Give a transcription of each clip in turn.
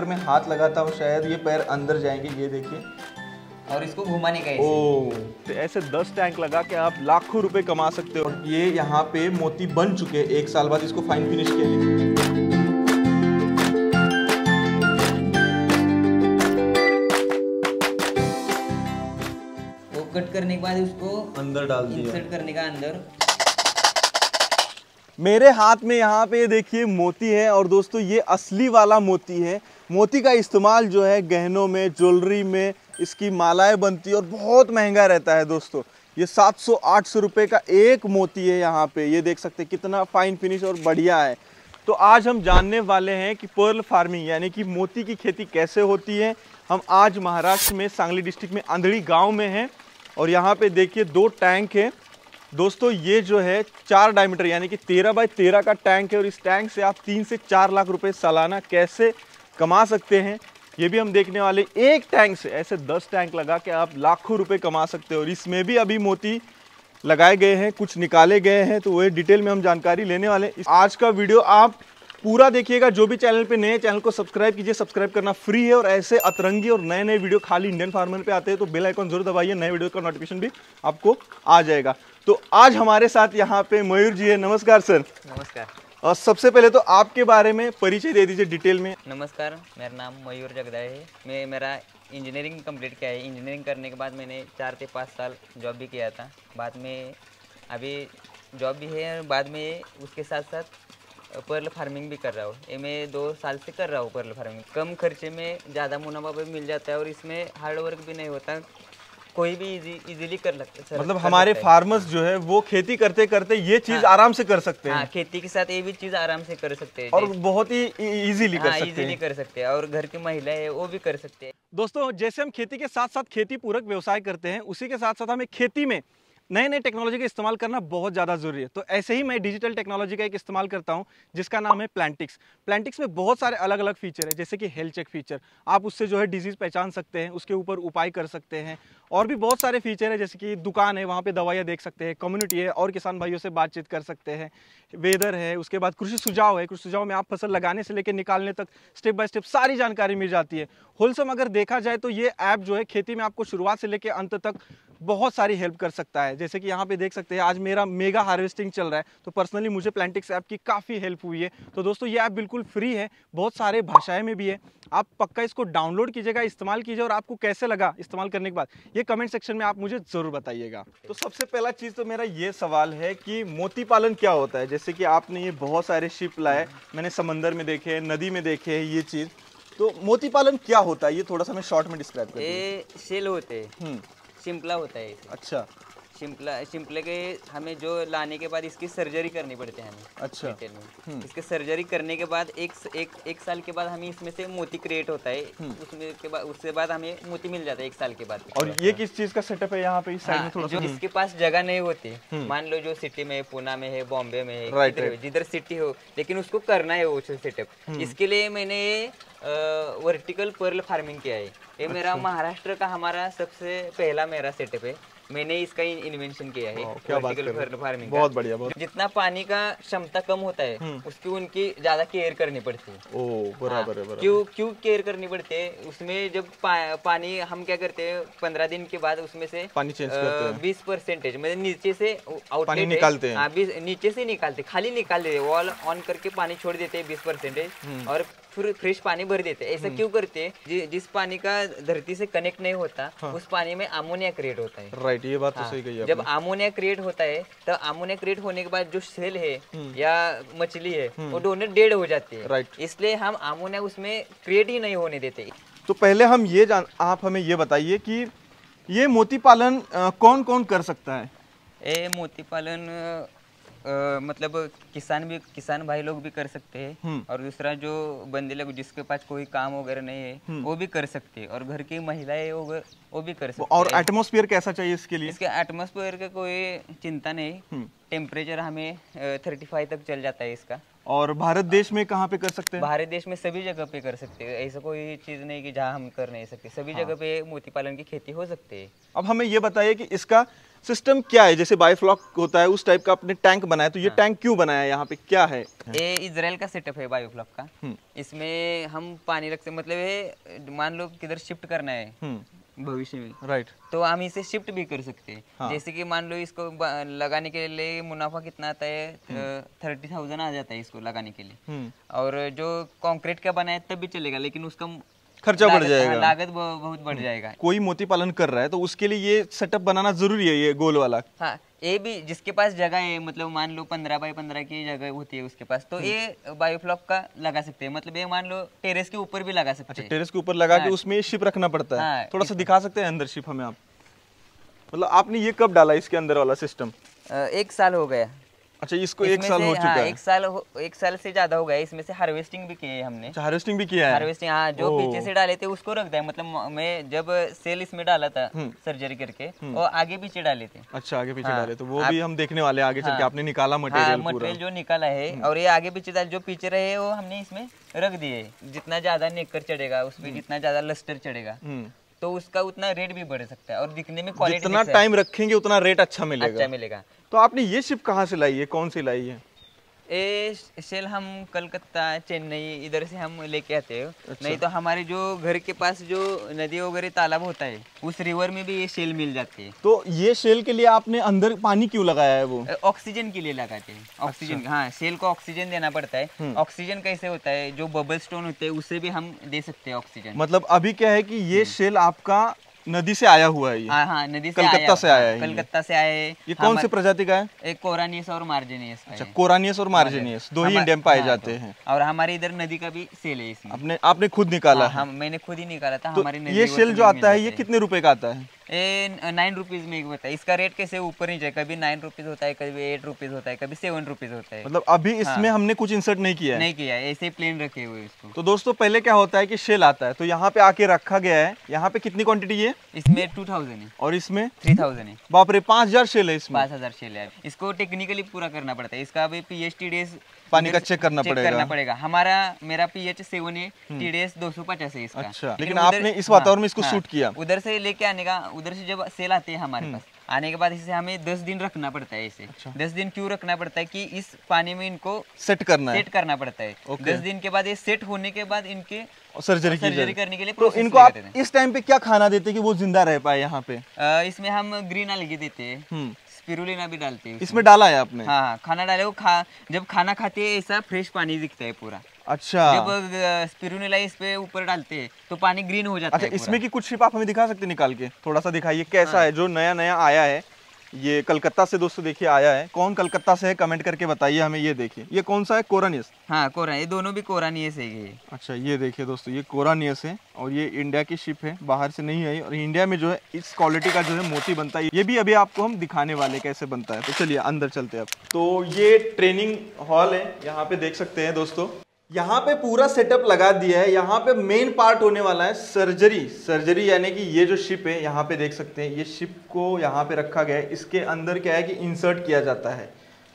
मैं हाथ लगाता हूँ शायद ये पैर अंदर जाएंगे, ये देखिए। और इसको घुमाने का ओह, तो ऐसे 10 टैंक लगा के आप लाखों रुपए कमा सकते हो। ये यहाँ पे मोती बन चुके हैं, 1 साल बाद इसको फाइन फिनिश किया गया। वो कट करने के बाद उसको अंदर डाल दिया, इंसर्ट करने का अंदर। मेरे हाथ में यहाँ पे देखिए मोती है, और दोस्तों ये असली वाला मोती है। मोती का इस्तेमाल जो है गहनों में, ज्वेलरी में इसकी मालाएं बनती है और बहुत महंगा रहता है दोस्तों। ये 700-800 रुपए का एक मोती है यहाँ पे, ये देख सकते हैं कितना फाइन फिनिश और बढ़िया है। तो आज हम जानने वाले हैं कि पर्ल फार्मिंग यानी कि मोती की खेती कैसे होती है। हम आज महाराष्ट्र में सांगली डिस्ट्रिक्ट में अंधड़ी गाँव में हैं, और यहाँ पे देखिए 2 टैंक है दोस्तों। ये जो है 4 डायमीटर यानी कि 13 बाय 13 का टैंक है, और इस टैंक से आप 3 से 4 लाख रुपए सालाना कैसे कमा सकते हैं ये भी हम देखने वाले। एक टैंक से ऐसे 10 टैंक लगा के आप लाखों रुपए कमा सकते हो, और इसमें भी अभी मोती लगाए गए हैं, कुछ निकाले गए हैं, तो वही डिटेल में हम जानकारी लेने वाले हैं। आज का वीडियो आप पूरा देखिएगा। जो भी चैनल पे नए, चैनल को सब्सक्राइब कीजिए, सब्सक्राइब करना फ्री है। और ऐसे अतरंगी और नए नए वीडियो खाली इंडियन फार्मर पे आते हैं, तो बेल आइकन जरूर दबाइए, नए वीडियो का नोटिफिकेशन भी आपको आ जाएगा। तो आज हमारे साथ यहाँ पे मयूर जी है। नमस्कार सर। नमस्कार। और सबसे पहले तो आपके बारे में परिचय दे दीजिए डिटेल में। नमस्कार, मेरा नाम मयूर जगदाय है। मेरा इंजीनियरिंग कंप्लीट किया है। इंजीनियरिंग करने के बाद मैंने 4 से 5 साल जॉब भी किया था। बाद में अभी जॉब भी है, और बाद में उसके साथ साथ पर्ल फार्मिंग भी कर रहा हूँ। ये मैं 2 साल से कर रहा हूँ पर्ल फार्मिंग। कम खर्चे में ज़्यादा मुनाफा भी मिल जाता है, और इसमें हार्ड वर्क भी नहीं होता, कोई भी इजीली कर लगता है। मतलब हमारे फार्मर्स जो है वो खेती करते करते ये चीज आराम से कर सकते हैं। हाँ, खेती के साथ ये भी चीज आराम से कर सकते हैं, और बहुत ही इजीली कर सकते हैं। कर सकते हैं, और घर की महिलाएं है वो भी कर सकते हैं। दोस्तों, जैसे हम खेती के साथ साथ खेती पूरक व्यवसाय करते हैं, उसी के साथ साथ हमें खेती में नए नए टेक्नोलॉजी का इस्तेमाल करना बहुत ज़्यादा ज़रूरी है। तो ऐसे ही मैं डिजिटल टेक्नोलॉजी का एक इस्तेमाल करता हूं, जिसका नाम है प्लांटिक्स। प्लांटिक्स में बहुत सारे अलग अलग फीचर है, जैसे कि हेल्थ चेक फीचर, आप उससे जो है डिजीज़ पहचान सकते हैं, उसके ऊपर उपाय कर सकते हैं। और भी बहुत सारे फीचर है, जैसे कि दुकान है, वहाँ पे दवाइयाँ देख सकते हैं, कम्युनिटी है और किसान भाइयों से बातचीत कर सकते हैं, वेदर है, उसके बाद कृषि सुझाव है। कृषि सुझाव में आप फसल लगाने से लेकर निकालने तक स्टेप बाय स्टेप सारी जानकारी मिल जाती है। होलसेल अगर देखा जाए तो ये ऐप जो है खेती में आपको शुरुआत से लेकर अंत तक बहुत सारी हेल्प कर सकता है। जैसे कि यहाँ पे देख सकते हैं आज मेरा मेगा हार्वेस्टिंग चल रहा है, तो पर्सनली मुझे प्लांटिक्स ऐप की काफ़ी हेल्प हुई है। तो दोस्तों, ये ऐप बिल्कुल फ्री है, बहुत सारे भाषाएं में भी है। आप पक्का इसको डाउनलोड कीजिएगा, इस्तेमाल कीजिए, और आपको कैसे लगा इस्तेमाल करने के बाद ये कमेंट सेक्शन में आप मुझे ज़रूर बताइएगा। तो सबसे पहला चीज़ तो मेरा ये सवाल है कि मोती पालन क्या होता है। जैसे कि आपने ये बहुत सारे शिप लाए, मैंने समंदर में देखे, नदी में देखे ये चीज़, तो मोती पालन क्या होता है ये थोड़ा सा मैं शॉर्ट में डिस्क्राइब कर। ये सेल होते हैं, शिंपला होता है। अच्छा, शिंपले के हमें जो लाने के बाद इसकी सर्जरी करनी पड़ती है हमें। अच्छा, इसके सर्जरी करने के बाद एक साल के बाद हमें इसमें से मोती क्रिएट होता है। उसमें के बाद उसके बाद हमें मोती मिल जाता है 1 साल के बाद। और ये किस चीज का सेटअप है यहाँ पे इस साइड में थोड़ा सा? जिसके पास जगह नहीं होती, मान लो जो सिटी में, पुणे में है, बॉम्बे में है, जिधर सिटी हो, लेकिन उसको करना है वो सेटअप। इसके लिए मैंने वर्टिकल पर्ल फार्मिंग किया है। ये मेरा महाराष्ट्र का हमारा सबसे पहला मेरा सेटअप है। मैंने इसका इन्वेंशन किया है, वर्टिकल पर्ल फार्मिंग। बहुत बढ़िया, बहुत। जितना पानी का क्षमता कम होता है उसकी उनकी ज्यादा केयर करनी पड़ती है। ओ, बराबर है, बराबर। क्यों केयर करनी पड़ती है? उसमें जब पानी हम क्या करते हैं, 15 दिन के बाद उसमें से पानी चेंज करते हैं, 20% मतलब नीचे से आउटलेट निकालते हैं। नीचे से निकालते, खाली निकाल देते, वॉल ऑन करके पानी छोड़ देते हैं 20%, और फिर फ्रेश पानी भर देते हैं। ऐसा क्यों करते हैं? जिस पानी का धरती से कनेक्ट नहीं होता, उस पानी में अमोनिया क्रिएट होता है। राइट, ये बात तो सही कही आपने। जब अमोनिया क्रिएट होता है, तब अमोनिया क्रिएट होने के बाद जो सेल है या मछली है वो दोनों डेड हो जाती है। राइट, इसलिए हम अमोनिया उसमें क्रिएट ही नहीं होने देते। तो पहले हम आप हमें ये बताइए कि ये मोती पालन कौन कौन कर सकता है? ये मोती पालन मतलब किसान भाई लोग भी कर सकते हैं, और दूसरा जो बंदे लोग जिसके पास कोई काम वगैरह नहीं है वो भी कर सकते हैं, और घर की महिलाएं वो भी कर सकते हैं। और एटमॉस्फेयर कैसा चाहिए इसके लिए? इसके एटमॉस्फेयर का कोई चिंता नहीं, टेम्परेचर हमें 35 तक चल जाता है इसका। और भारत देश में कहाँ पे कर सकते हैं? भारत देश में सभी जगह पे कर सकते हैं, ऐसा कोई चीज़ नहीं कि जहाँ हम कर नहीं सकते, सभी जगह पे मोती पालन की खेती हो सकती है। अब हमें ये बताइए कि इसका सिस्टम क्या है? जैसे बायोफ्लॉक होता है उस टाइप का आपने टैंक बनाया, तो ये टैंक क्यों बनाया? यहाँ पे क्या है? ये इजराइल का सेटअप है बायोफ्लॉक का। इसमें हम पानी रख सकते, मतलब ये मान लो किधर शिफ्ट करना है भविष्य में, राइट, तो हम इसे शिफ्ट भी कर सकते हैं। हाँ। जैसे कि मान लो इसको लगाने के लिए मुनाफा कितना आता है, 30,000 आ जाता है इसको लगाने के लिए। और जो कंक्रीट का बना है तब भी चलेगा, लेकिन उसका खर्चा बढ़ जाएगा, लागत बहुत बढ़ जाएगा। कोई मोती पालन कर रहा है तो उसके लिए ये सेटअप बनाना जरूरी है, ये गोल वाला। हाँ, ये भी जिसके पास जगह है, मतलब मान लो 15 बाई 15 की जगह होती है उसके पास, तो ये बायोफ्लॉक का लगा सकते हैं। मतलब ये मान लो टेरेस के ऊपर भी लगा सकते अच्छा, हैं। टेरेस के ऊपर लगा के उसमें शिप रखना पड़ता है। हाँ, थोड़ा सा दिखा सकते हैं अंदर शिप हमें आप? मतलब आपने ये कब डाला इसके अंदर वाला सिस्टम? 1 साल हो गया। अच्छा, इसको 1 साल हो चुका है। 1 साल से ज्यादा हो गया। इसमें से हार्वेस्टिंग भी की है हमने। अच्छा, हार्वेस्टिंग भी किया है। हार्वेस्टिंग, हाँ, जो पीछे से डाले थे उसको रख दिया। मतलब मैं जब सेल इसमें डाला था सर्जरी करके, और आगे पीछे डाले थे। अच्छा, आगे पीछे डाले, तो वो भी हम देखने वाले हैं आगे चल के। आपने निकाला मटेरियल पूरा? मटेरियल जो निकाला है, और ये आगे पीछे जो पीछे रहे वो हमने इसमें रख दिए। जितना ज्यादा नेकर चढ़ेगा उसमें, जितना ज्यादा लस्टर चढ़ेगा, तो उसका उतना रेट भी बढ़ सकता है, और दिखने में क्वालिटी, जितना टाइम रखेंगे उतना रेट अच्छा मिलेगा। तो आपने ये शिप कहाँ से लाई है, कौन सी लाई है? ये शेल हम कलकत्ता, चेन्नई, इधर से हम लेके आते हैं। अच्छा। नहीं तो हमारे जो घर के पास जो नदी वगैरह तालाब होता है, उस रिवर में भी ये शेल मिल जाते हैं। तो ये शेल के लिए आपने अंदर पानी क्यों लगाया है? वो ऑक्सीजन के लिए लगाते हैं। ऑक्सीजन, हाँ, शेल को ऑक्सीजन देना पड़ता है। ऑक्सीजन कैसे होता है, जो बबल स्टोन होते हैं उससे भी हम दे सकते हैं ऑक्सीजन। मतलब अभी क्या है कि ये शेल आपका नदी से आया हुआ है? ये हाँ, नदी से कलकत्ता से आया है। कलकत्ता से आया है। ये कौन से प्रजाति का है? एक कोरानियस और मार्जेनियस का। अच्छा, कोरानियस और मार्जेनियस दो ही इंडिया में पाए जाते हैं। और हमारे इधर नदी का भी सेल है इसमें। आपने खुद निकाला? हाँ, मैंने खुद ही निकाला था। तो हमारी नदी ये शेल जो आता है ये कितने रुपए का आता है? ये 9 रुपीज में एक होता है। इसका रेट कैसे ऊपर नीचे, कभी 9 रुपीज होता है, कभी 8 रुपीज होता है, कभी 7 रुपीज होता है। मतलब अभी इसमें हमने कुछ इंसर्ट नहीं किया है? नहीं किया है, ऐसे ही प्लेन रखे हुए इसको। तो दोस्तों, पहले क्या होता है कि शेल आता है तो यहाँ पे आके रखा गया है। यहाँ पे कितनी क्वांटिटी है? इसमें 2000 है और इसमें 3000 है। बाप रे, 5000 शेल है इसमें। 5000 शेल है। इसको टेक्निकली पूरा करना पड़ता है। इसका अभी पीएच टीडीएस पानी का चेक करना पड़ेगा। मेरा पीएच 7 है, टीडीएस 250 है इसका। अच्छा, लेकिन आपने इस वातावरण में इसको शूट किया? उधर से लेके आने का, उधर से जब सेल आते हैं हमारे पास, आने के बाद इसे हमें 10 दिन रखना पड़ता है। इसे 10 दिन क्यों रखना पड़ता है कि इस पानी में इनको सेट करना पड़ता है। 10 दिन के बाद ये सेट होने के बाद इनके सर्जरी करने के लिए तो इनको आप इस टाइम पे क्या खाना देते कि वो जिंदा रह पाए यहाँ पे? इसमें हम ग्रीन अलगी देते हैं, स्पिरुलिना भी डालते हैं। इसमें डाला है आपने? हाँ, खाना डाले वो जब खाना खाते हैं ऐसा फ्रेश पानी दिखता है पूरा। अच्छा, जब स्पिरुलिना इस पे ऊपर डालते हैं तो पानी ग्रीन हो जाता है। अच्छा, इसमें की कुछ शिप आप हमें दिखा सकते हैं निकाल के? थोड़ा सा दिखाइए कैसा है जो नया नया आया है। ये कलकत्ता से दोस्तों देखिए आया है। कौन कलकत्ता से है कमेंट करके बताइए हमें। ये देखिए, ये कौन सा है? कोरानियस? हाँ, ये दोनों भी कोरानियस है ये। अच्छा, ये देखिए दोस्तों, ये कोरानियस है और ये इंडिया की शिप है, बाहर से नहीं आई। और इंडिया में जो है इस क्वालिटी का जो है मोती बनता है। ये भी अभी आपको हम दिखाने वाले कैसे बनता है। तो चलिए अंदर चलते हैं अब। तो ये ट्रेनिंग हॉल है, यहाँ पे देख सकते हैं दोस्तों। यहाँ पे पूरा सेटअप लगा दिया है। यहाँ पे मेन पार्ट होने वाला है सर्जरी यानी कि ये जो शिप है यहाँ पे देख सकते हैं, ये शिप को यहाँ पे रखा गया है। इसके अंदर क्या है कि इंसर्ट किया जाता है।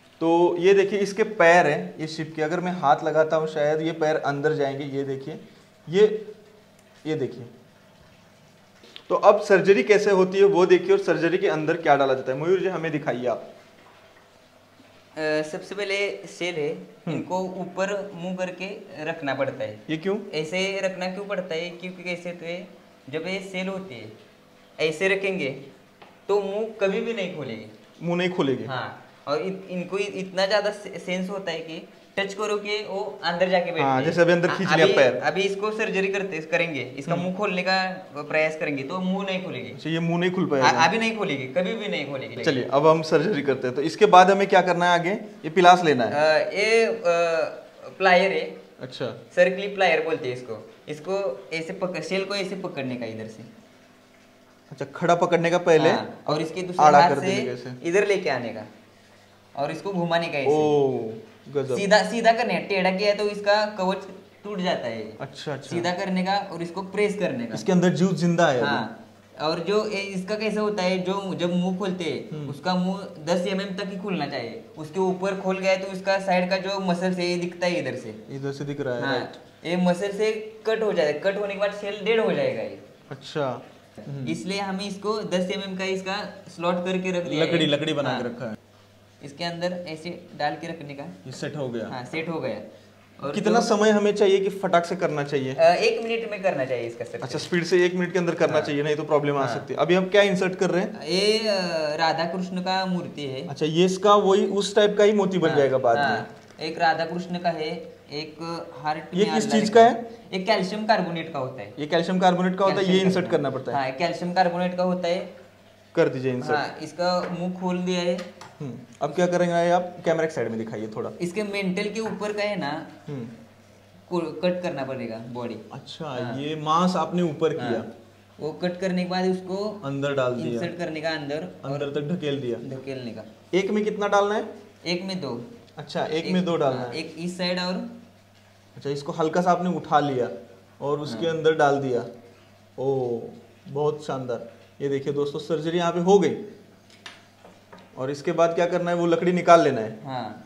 तो ये देखिए, इसके पैर है ये शिप के। अगर मैं हाथ लगाता हूँ शायद ये पैर अंदर जाएंगे। ये देखिए, ये देखिए। तो अब सर्जरी कैसे होती है वो देखिए, और सर्जरी के अंदर क्या डाला जाता है। मयूर जी हमें दिखाइए आप। सबसे पहले सेल है, इनको ऊपर मुंह करके रखना पड़ता है। ये क्यों? ऐसे रखना क्यों पड़ता है क्योंकि कैसे तो है, जब ये सेल होती है ऐसे रखेंगे तो मुंह कभी भी नहीं खोलेगी। मुंह नहीं खोलेगी? हाँ, और इनको इतना ज्यादा सेंस होता है कि टच करोगे वो अंदर जाके बैठते हैं। जैसे अभी अंदर खींच लिया पैर। अभी इसको सर्जरी करेंगे, इसका मुंह खोलने का प्रयास करेंगे तो मुंह नहीं खोलेगी। अच्छा, ये मुंह नहीं खुल पाएगा? अभी नहीं खोलेगी, कभी भी नहीं खोलेगी। चलिए अब हम सर्जरी करते हैं। तो इसके बाद हमें क्या करना है आगे? ये पिलास लेना है? ये प्लायर है। अच्छा, सर्कली प्लायर बोलते हैं इसको ऐसे सेल को ऐसे पकड़ने का इधर से। अच्छा, खड़ा पकड़ने का पहले। हाँ, और इसके दूसरे हाथ से इधर लेके आने का और इसको घुमाने का ऐसे। ओ गजब। सीधा करने, टेढ़ा किया तो इसका कवच टूट जाता है। अच्छा, सीधा करने का और इसको प्रेस करने का। इसके अंदर जीव जिंदा है? हाँ, और जो इसका कैसे होता है, जो जब मुंह खोलते हैं उसका मुंह 10 mm तक ही खुलना चाहिए। उसके ऊपर खोल गया तो इसका साइड का जो मसल से ये दिखता है, इधर से दिख रहा है। हाँ, ये मसल से कट हो जाएगा। कट होने के बाद सेल डेड हो जाएगा ये। अच्छा, इसलिए हमें इसको 10 mm का इसका स्लॉट करके रख दिया है। लकड़ी बना के हाँ। रखा है। इसके अंदर ऐसे डाल के रखने का। ये सेट हो गया। हाँ, सेट हो गया। और कितना समय हमें चाहिए कि फटाक से करना चाहिए? 1 मिनट में करना चाहिए इसका सर्जरी। अच्छा, स्पीड से 1 मिनट के अंदर करना चाहिए, नहीं तो प्रॉब्लम आ सकती है। अभी हम क्या इंसर्ट कर रहे हैं? ये राधा कृष्ण का मूर्ति है। अच्छा, ये इसका वही उस टाइप का ही मोती बन जाएगा बाद में। एक राधा कृष्ण का है, एक हार्ट। ये किस चीज का है? एक कैल्शियम कार्बोनेट का होता है। ये कैल्शियम कार्बोनेट का होता है, ये इंसर्ट करना पड़ता है। हाँ, कैल्शियम कार्बोनेट का होता है। कर दीजिए इंसर्ट। हाँ, इसका मुंह खोल दिया है। अब क्या करेंगे आप? कैमरा के साइड में दिखाइए थोड़ा। इसके मेंटल के ऊपर का है ना, कट करना पड़ेगा बॉडी। अच्छा, ये मांस आपने ऊपर किया, वो कट करने के बाद उसको अंदर डाल दिया, इंसर्ट करने का अंदर तक ढकेल दिया। ढकेलने का। एक में कितना डालना है? एक में 2। अच्छा, एक में 2 डालना है। एक इस साइड और। अच्छा, इसको हल्का सा आपने उठा लिया और उसके अंदर डाल दिया। ओ, बहुत शानदार। ये देखिए दोस्तों, सर्जरी यहाँ पे हो गई और इसके बाद क्या करना है? वो लकड़ी निकाल लेना है। हाँ,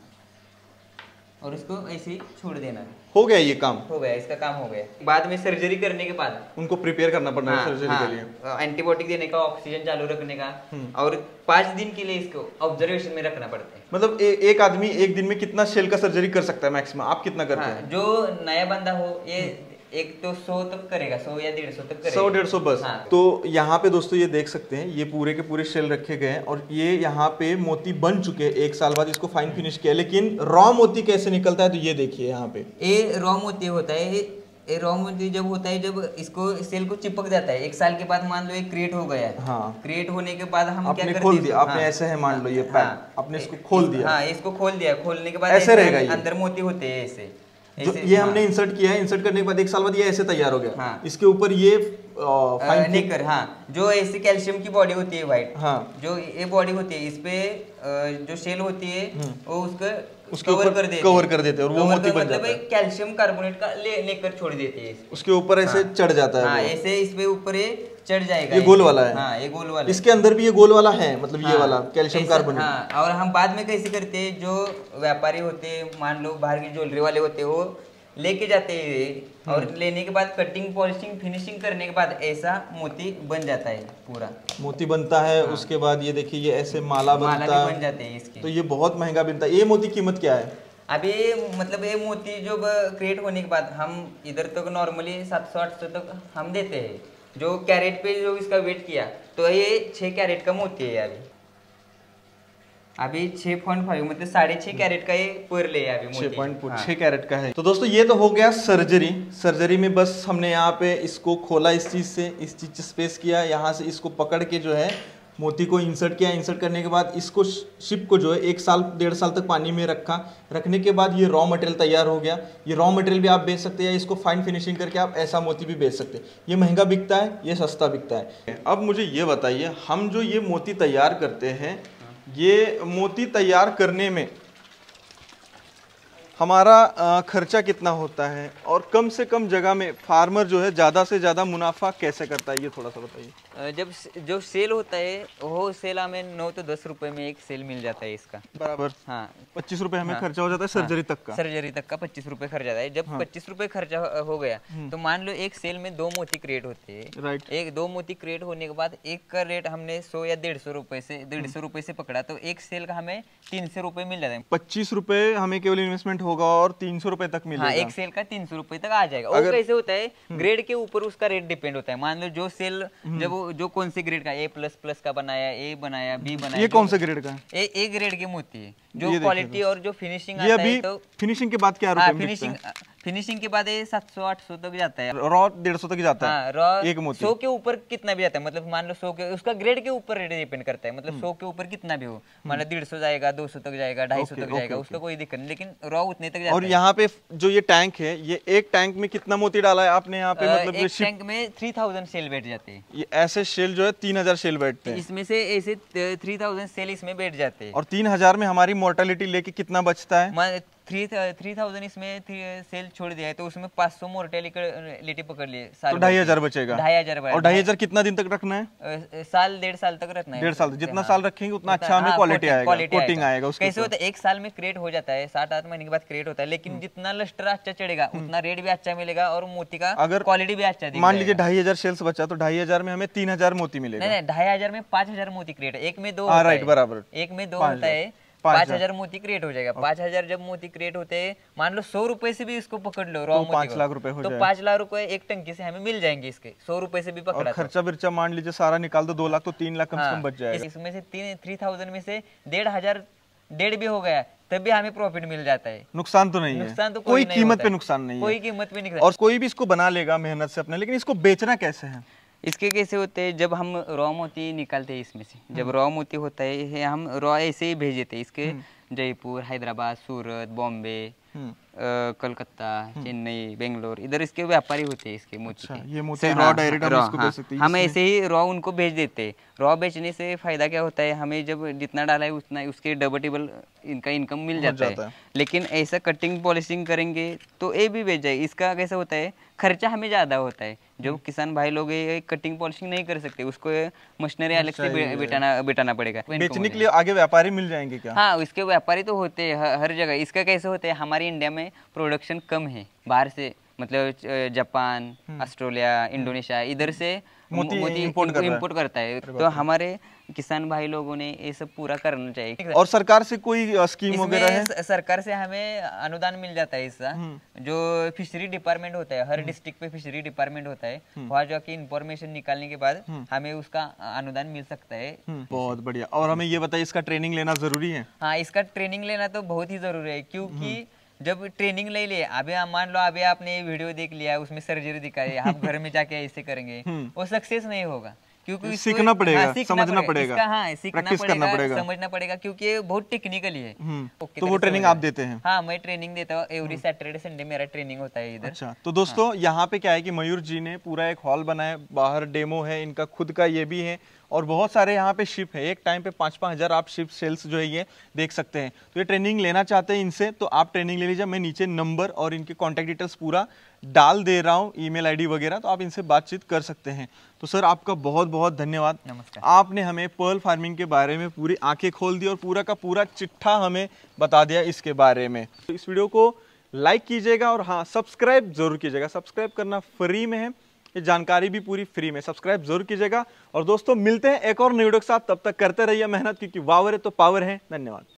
और इसको ऐसे ही छोड़ देना है। हो गया ये काम? हो गया, इसका काम हो गया। बाद में सर्जरी करने के बाद उनको प्रिपेयर करना पड़ना है सर्जरी के लिए। एंटीबायोटिक देने का, ऑक्सीजन चालू रखने का, और 5 दिन के लिए इसको ऑब्जर्वेशन में रखना पड़ता है। मतलब एक आदमी एक दिन में कितना सेल का सर्जरी कर सकता है मैक्सिमम? आप कितना करते हैं? जो नया बंदा हो, ये एक तो 100 तक करेगा, 100 या 150 तक करेगा। 100-150 बस। हाँ। तो यहाँ पे दोस्तों ये देख सकते हैं, ये पूरे के पूरे शेल रखे गए हैं और ये यहाँ पे मोती बन चुके हैं। 1 साल बाद इसको फाइन फिनिश किया, लेकिन रॉ मोती कैसे निकलता है? तो ये देखिए यहाँ पे, ये रॉ मोती होता है। ये रॉ मोती जब होता है, जब इसको सेल को चिपक जाता है 1 साल के बाद, मान लो एक क्रिएट हो गया है। हाँ। क्रिएट होने के बाद हम क्या करते हैं? खोल दिया आपने, ऐसे है मान लो ये पैक, आपने इसको खोल दिया। हाँ, इसको खोल दिया। खोलने के बाद ऐसे रहेगा ये, अंदर मोती होते हैं ऐसे। जो ये हमने इंसर्ट किया है, इंसर्ट करने के बाद 1 साल बाद ये ऐसे तैयार हो गया। हाँ। इसके ऊपर ये निकर, हाँ, जो ऐसी कैल्शियम की बॉडी होती है व्हाइट, हाँ, जो ये बॉडी होती है, इस पे जो सेल होती है वो उसके ऊपर कवर कर देते हैं और वो मोती बन जाता है। कैल्शियम कार्बोनेट का लेकर छोड़ देती है, उसके ऊपर ऐसे चढ़ जाता है। हाँ, ऐसे इस पे ऊपर ये चढ़ जाएगा। ये गोल वाला है। हाँ, ये गोल वाला। इसके अंदर भी ये गोल वाला है, मतलब ये वाला कैल्शियम कार्बोनेट। हाँ, और हम बाद में कैसे करते हैं, जो व्यापारी होते हैं, मान लो बाहर की ज्वेलरी वाले होते हैं, वो लेके जाते हैं और लेने के बाद कटिंग, पॉलिशिंग, फिनिशिंग करने के बाद ऐसा मोती बन जाता है, पूरा मोती बनता है। हाँ। उसके बाद ये देखिए, ये ऐसे माला बनता है, बन जाते हैं इसके। तो ये बहुत महंगा बनता है। ये मोती कीमत क्या है? अभी मतलब ये मोती जो क्रिएट होने के बाद हम इधर तक नॉर्मली 700-800 तक हम देते हैं। जो कैरेट पे जो इसका वेट किया, तो ये 6 कैरेट का मोती है। अभी 6.5 मतलब 6.5 कैरेट का ये पर ले है अभी मोती। 6 कैरेट का है। तो दोस्तों ये तो हो गया सर्जरी। सर्जरी में बस हमने यहाँ पे इसको खोला, इस चीज से स्पेस किया, यहाँ से इसको पकड़ के जो है मोती को इंसर्ट किया। इंसर्ट करने के बाद इसको शिप को जो है 1 साल 1.5 साल तक पानी में रखा। रखने के बाद ये रॉ मटेरियल तैयार हो गया। ये रॉ मटेरियल भी आप बेच सकते हैं, या इसको फाइन फिनिशिंग करके आप ऐसा मोती भी बेच सकते हैं। ये महंगा बिकता है, ये सस्ता बिकता है। अब मुझे ये बताइए, हम जो ये मोती तैयार करते हैं, ये मोती तैयार करने में हमारा खर्चा कितना होता है और कम से कम जगह में फार्मर जो है ज़्यादा से ज़्यादा मुनाफा कैसे करता है, ये थोड़ा सा बताइए। जब जो सेल होता है वो सेल हमें 9 तो 10 रुपए में एक सेल मिल जाता है इसका बराबर। हाँ, 25 रुपए हमें खर्चा हो जाता है सर्जरी तक का। सर्जरी तक का 25 रुपए खर्चा जाता है। जब 25 रुपए खर्चा हो गया तो मान लो एक सेल में 2 मोती क्रिएट होते हैं। राइट। 2 मोती क्रिएट होने के बाद एक का रेट हमने 100 या 150 रुपए से पकड़ा, तो एक सेल का हमें 300 रुपए मिल जाता है। 25 रुपए हमें केवल इन्वेस्टमेंट होगा और 300 रुपए तक मिलेगा। हाँ, एक सेल का 300 रुपए तक आ जाएगा। वो कैसे होता है, ग्रेड के ऊपर उसका रेट डिपेंड होता है। मान लो जो सेल जब जो कौन से ग्रेड का, A++ का बनाया, A बनाया, B बनाया। ये कौन से ग्रेड का है? ए ग्रेड के मोती है। जो क्वालिटी और जो फिनिशिंग ये आता अभी है, तो फिनिशिंग के बाद क्या रुपए में बिकता है? फिनिशिंग के बाद ये 700-800 तक जाता है। रॉ 150 तक जाता है। रॉ एक मोती 100 के ऊपर कितना भी जाता है, मतलब मान लो 100 के, उसका ग्रेड के ऊपर रेट डिपेंड करता है। मतलब 100 के ऊपर कितना भी हो, मान लो 150 जाएगा, 200 तक जाएगा, 250 तक जाएगा, उसका कोई दिक्कत नहीं, लेकिन रॉ उतने तक जाता है। और यहाँ पे जो ये टैंक है, ये एक टैंक में कितना मोती डाला है आपने यहाँ पे? मतलब एक टैंक में 3000 सेल बैठ जाते हैं। ये ऐसे शेल जो है 3000 शेल बैठते हैं। इसमें से ऐसे 3000 सेल इसमें बैठ जाते हैं। और 3000 में हमारी मोर्टेलिटी लेके कितना बचता है? 3000 इसमें सेल छोड़ दिया है, तो उसमें 500 मोर्टेलिटी पकड़ लिए तो साल 2500 बचेगा। 2500 और 2500 कितना दिन तक रखना है? साल 1.5 साल तक रखना है। 1.5 साल, जितना हाँ। साल रखेंगे उतना अच्छा हमें हाँ, क्वालिटी आएगा, quality कोटिंग आएगा उसके कैसे ऊपर। होता है, 1 साल में क्रिएट हो जाता है, 7-8 महीने के बाद क्रिएट होता है, लेकिन जितना लस्टर अच्छा चढ़ेगा उतना रेट भी अच्छा मिलेगा और मोती का अगर क्वालिटी भी अच्छा दिख मान लीजिए जाएगा। 2500 सेल्स बचा, तो 2500 में हमें 3000 मोती मिलेगा। नहीं 2500 में 5000 मोती क्रिएट, एक में 2 हाँ, होता राइट, है, बराबर। एक में 2 5000 होता है, 5000 मोती क्रिएट हो जाएगा। 5000 जब मोती क्रिएट होते हैं, मान लो 100 रुपए से भी इसको पकड़ लो रॉ तो मोती 5 लाख रुपए हो तो जाए। 5 लाख रुपए एक टंकी से हमें मिल जाएंगे इसके, 100 रुपए से भी और पकड़ा तो। खर्चा बिर्चा मान लीजिए सारा निकाल दो 2 लाख, तो 3 लाख कम से कम बच जाएगा। इसमें से 3000 में से 1500 डेढ़ भी हो गया तब भी हमें प्रॉफिट मिल जाता है। नुकसान तो नहीं है, नुकसान तो कोई नहीं कीमत होता पे है। नुकसान नहीं है, कोई कीमत पे नहीं। और कोई भी इसको बना लेगा मेहनत से अपने, लेकिन इसको बेचना कैसे है? इसके कैसे होते हैं, जब हम रॉ मोती निकालते हैं इसमें से, जब रॉ मोती होता है ये हम रॉ ऐसे ही भेज देते हैं इसके जयपुर, हैदराबाद, सूरत, बॉम्बे, कलकत्ता, चेन्नई, बेंगलोर, इधर इसके व्यापारी होते हैं इसके मोती के। ये मोती रॉ डायरेक्ट हम इसको बेच सकते हैं। हम ऐसे ही रॉ उनको भेज देते हैं। रॉ बेचने से फायदा क्या होता है, हमें जब जितना डाला है उतना उसके डबल टिबल इनका इनकम मिल जाता है। लेकिन ऐसा कटिंग पॉलिशिंग करेंगे तो ये भी बेच जाए। इसका कैसा होता है, खर्चा हमें ज्यादा होता है। जो किसान भाई लोग ये कटिंग पॉलिशिंग नहीं कर सकते, उसको मशीनरी अलग से बिठाना पड़ेगा। बेचने के लिए आगे व्यापारी मिल जाएंगे क्या? हाँ, इसके व्यापारी तो होते हैं हर जगह। इसका कैसे होता है, हमारे इंडिया में प्रोडक्शन कम है, बाहर से मतलब जापान, ऑस्ट्रेलिया, इंडोनेशिया, इधर से मोती इंपोर्ट करता है। तो हमारे किसान भाई लोगों ने ये सब पूरा करना चाहिए। और सरकार से कोई स्कीम वगैरह है? सरकार से हमें अनुदान मिल जाता है इसका। जो फिशरी डिपार्टमेंट होता है, हर डिस्ट्रिक्ट पे फिशरी डिपार्टमेंट होता है, वहाँ जाके इंफॉर्मेशन निकालने के बाद हमें उसका अनुदान मिल सकता है। बहुत बढ़िया। और हमें ये बताइए, इसका ट्रेनिंग लेना जरूरी है? हाँ, इसका ट्रेनिंग लेना तो बहुत ही जरूरी है, क्योंकि जब ट्रेनिंग ले लिए, अभी मान लो अभी आपने वीडियो देख लिया, उसमें सर्जरी दिखाई, आप घर में जाके ऐसे करेंगे, वो सक्सेस नहीं होगा, क्योंकि सीखना पड़ेगा, समझना पड़ेगा, पड़ेगा, हाँ, सीखना पड़ेगा, समझना पड़ेगा, क्योंकि ये बहुत टेक्निकली है। तो वो ट्रेनिंग आप देते हैं? हाँ, मैं ट्रेनिंग देता हूँ, एवरी सैटरडे संडे मेरा ट्रेनिंग होता है इधर। अच्छा, तो दोस्तों यहाँ पे क्या है कि मयूर जी ने पूरा एक हॉल बनाया, बाहर डेमो है, इनका खुद का ये भी है, और बहुत सारे यहाँ पे शिप है। एक टाइम पे 5-5 हज़ार आप शिप सेल्स जो है ये देख सकते हैं। तो ये ट्रेनिंग लेना चाहते हैं इनसे, तो आप ट्रेनिंग ले लीजिए। मैं नीचे नंबर और इनके कॉन्टैक्ट डिटेल्स पूरा डाल दे रहा हूँ, ईमेल आईडी वगैरह, तो आप इनसे बातचीत कर सकते हैं। तो सर, आपका बहुत बहुत धन्यवाद। नमस्कार। आपने हमें पर्ल फार्मिंग के बारे में पूरी आंखें खोल दी और पूरा का पूरा चिट्ठा हमें बता दिया इसके बारे में। तो इस वीडियो को लाइक कीजिएगा और हाँ, सब्सक्राइब जरूर कीजिएगा। सब्सक्राइब करना फ्री में है, ये जानकारी भी पूरी फ्री में। सब्सक्राइब जरूर कीजिएगा। और दोस्तों, मिलते हैं एक और नई वीडियो के साथ। तब तक करते रहिए मेहनत, क्योंकि वावर है तो पावर है। धन्यवाद।